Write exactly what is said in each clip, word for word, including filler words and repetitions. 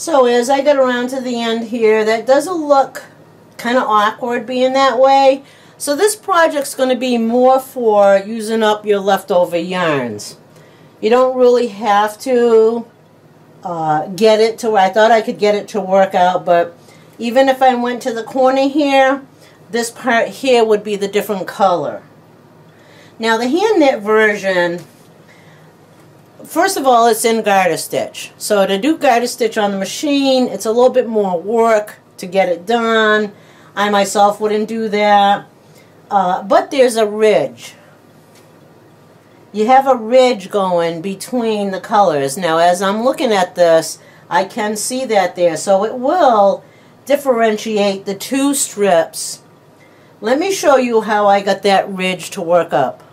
So as I get around to the end here, that doesn't look kind of awkward being that way. So this project's going to be more for using up your leftover yarns. You don't really have to uh, get it to where I thought I could get it to work out, but even if I went to the corner here, this part here would be the different color. Now the hand knit version, first of all, it's in garter stitch. So to do garter stitch on the machine, it's a little bit more work to get it done. I myself wouldn't do that. Uh, but there's a ridge. You have a ridge going between the colors. Now as I'm looking at this, I can see that there. So it will differentiate the two strips. Let me show you how I got that ridge to work up.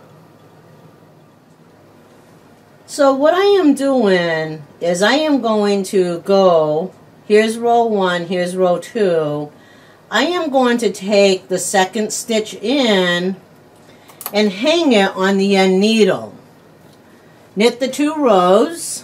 So what I am doing is I am going to go, here's row one, here's row two. I am going to take the second stitch in and hang it on the end needle. Knit the two rows.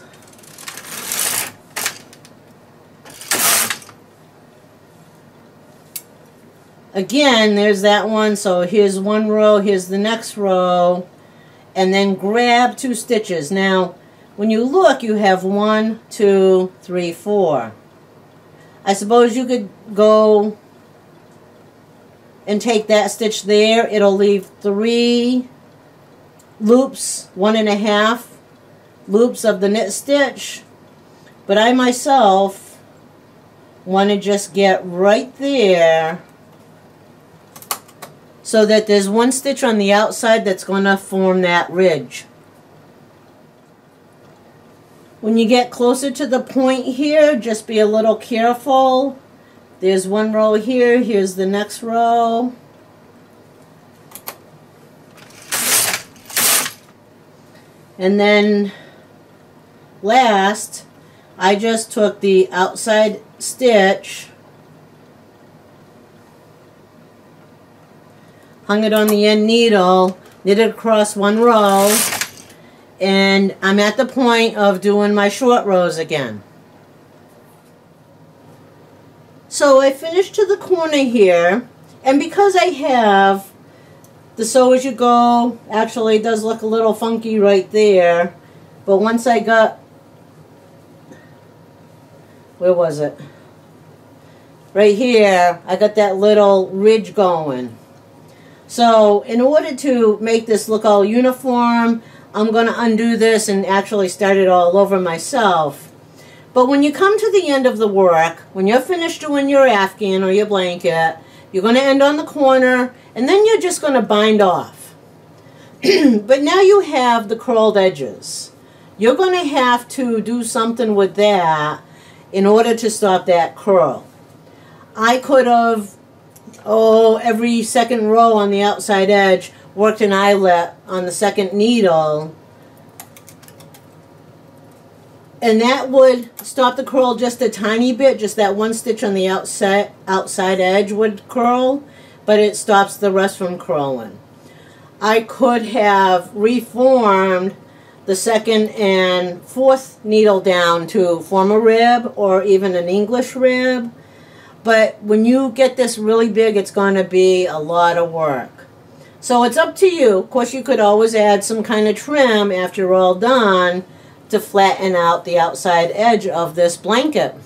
Again, there's that one, so here's one row, here's the next row, and then grab two stitches. Now, when you look, you have one, two, three, four. I suppose you could go and take that stitch there. It'll leave three loops, one and a half loops of the knit stitch, but I myself want to just get right there so that there's one stitch on the outside that's going to form that ridge. When you get closer to the point here, just be a little careful. There's one row here, here's the next row. And then last, I just took the outside stitch, hung it on the end needle, knitted across one row, and I'm at the point of doing my short rows again. So I finished to the corner here, and because I have the sew as you go, actually it does look a little funky right there, but once I got, where was it? Right here, I got that little ridge going. So in order to make this look all uniform, I'm going to undo this and actually start it all over myself. But when you come to the end of the work, when you're finished doing your Afghan or your blanket, you're going to end on the corner, and then you're just going to bind off. But now you have the curled edges. You're going to have to do something with that in order to stop that curl. I could have, oh, every second row on the outside edge, worked an eyelet on the second needle, and that would stop the curl just a tiny bit. Just that one stitch on the outside outside edge would curl, but it stops the rest from curling. I could have reformed the second and fourth needle down to form a rib or even an English rib, but when you get this really big, it's going to be a lot of work. So it's up to you. Of course, you could always add some kind of trim after you're all done to flatten out the outside edge of this blanket.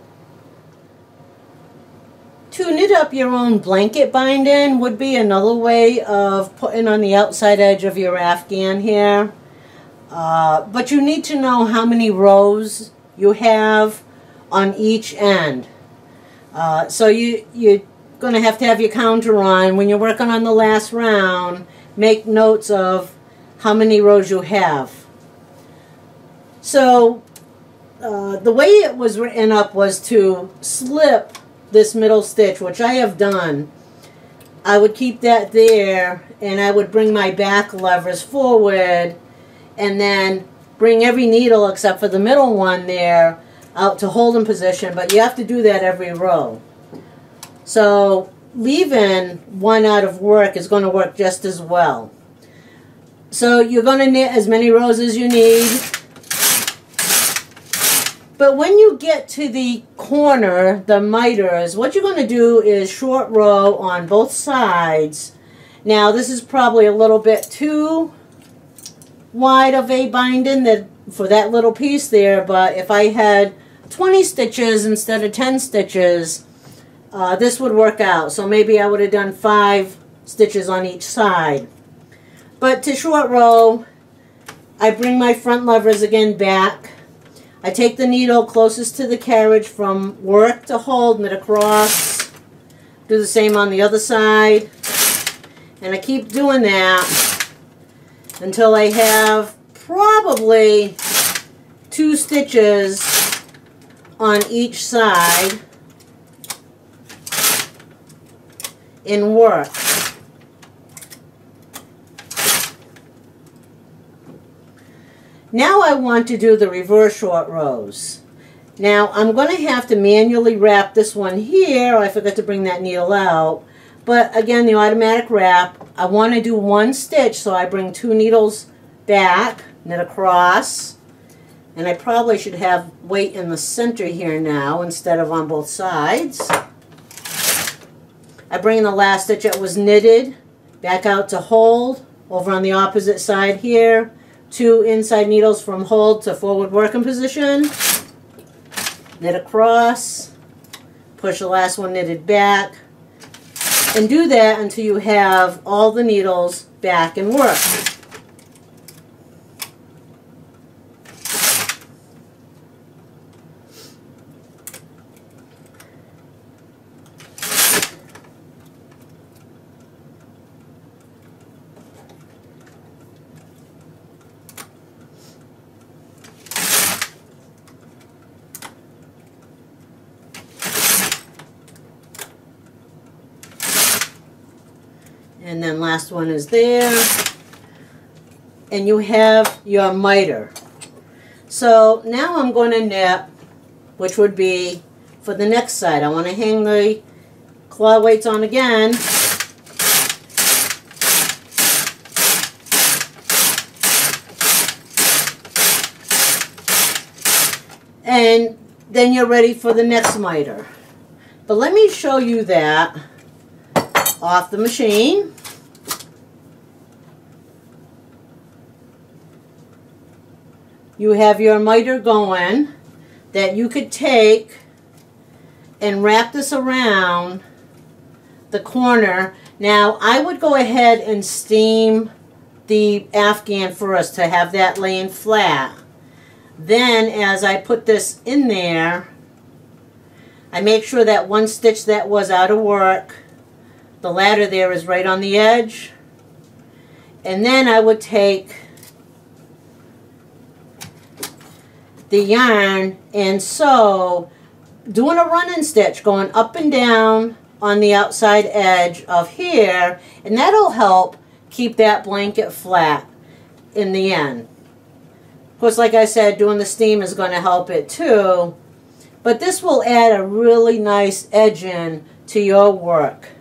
To knit up your own blanket binding would be another way of putting on the outside edge of your Afghan here. Uh, but you need to know how many rows you have on each end. Uh, so you, you're going to have to have your counter on. When you're working on the last round, make notes of how many rows you have. So uh, the way it was written up was to slip this middle stitch, which I have done. I would keep that there, and I would bring my back levers forward and then bring every needle except for the middle one there out to hold in position, but you have to do that every row. So leaving one out of work is going to work just as well. So you're going to knit as many rows as you need. But when you get to the corner, the miters, what you're going to do is short row on both sides. Now this is probably a little bit too wide of a binding that for that little piece there, but if I had twenty stitches instead of ten stitches, uh, this would work out. So maybe I would have done five stitches on each side. But to short row, I bring my front levers again back. I take the needle closest to the carriage from work to hold, knit across. Do the same on the other side. And I keep doing that until I have probably two stitches on each side in work. Now I want to do the reverse short rows. Now I'm going to have to manually wrap this one here. I forgot to bring that needle out. But again, the automatic wrap, I want to do one stitch, so I bring two needles back, knit across, and I probably should have weight in the center here now instead of on both sides. I bring the last stitch that was knitted back out to hold, over on the opposite side here, two inside needles from hold to forward working position, knit across, push the last one knitted back, and do that until you have all the needles back in work. And then last one is there. And you have your miter. So now I'm going to knit, which would be for the next side. I want to hang the claw weights on again. And then you're ready for the next miter. But let me show you that off the machine. You have your miter going that you could take and wrap this around the corner. Now I would go ahead and steam the Afghan first to have that laying flat. Then as I put this in there, I make sure that one stitch that was out of work, the ladder there is right on the edge. And then I would take the yarn and sew, doing a running stitch going up and down on the outside edge of here, and that'll help keep that blanket flat in the end. Of course, like I said, doing the steam is going to help it too, but this will add a really nice edge in to your work.